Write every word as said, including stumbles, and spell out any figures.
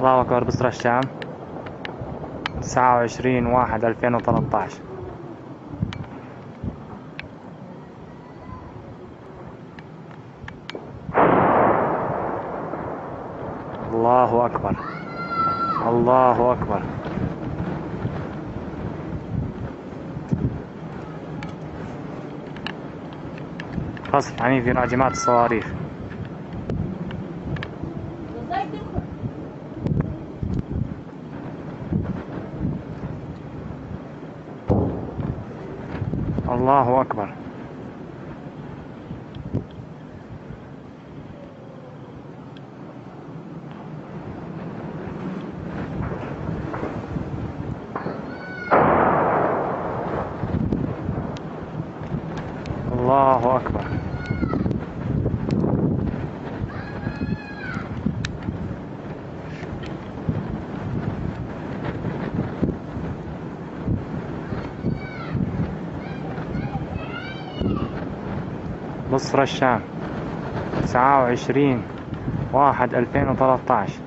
الله أكبر. بصرة الشام تسعة وعشرين واحد ألفين وثلاثة عشر. الله أكبر، الله أكبر. قصف عنيف في راجمات الصواريخ. الله أكبر. الله أكبر. بصرة الشام تسعة وعشرين واحد ألفين وثلاثة عشر.